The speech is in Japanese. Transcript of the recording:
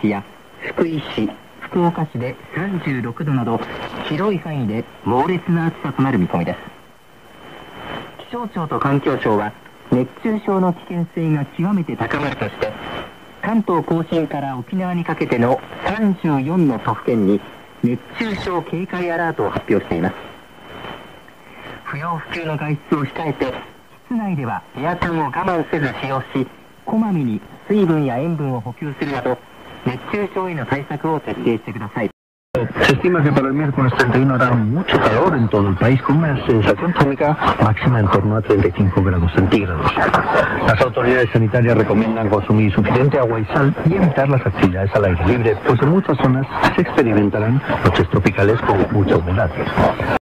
市や福井市、福岡市で36度など、広い範囲で猛烈な暑さとなる見込みです。気象庁と環境省は、熱中症の危険性が極めて高まるとして、関東甲信から沖縄にかけての34の都府県に熱中症警戒アラートを発表しています。不要不急の外出を控えて、室内ではエアコンを我慢せず使用し、こまめに水分や塩分を補給するなど、熱中症への対策を徹底してください。 Se estima que para el miércoles 31 hará mucho calor en todo el país, con una sensación térmica máxima en torno a 35 grados centígrados. Las autoridades sanitarias recomiendan consumir suficiente agua y sal y evitar las actividades al aire libre, pues en muchas zonas se experimentarán noches tropicales con mucha humedad.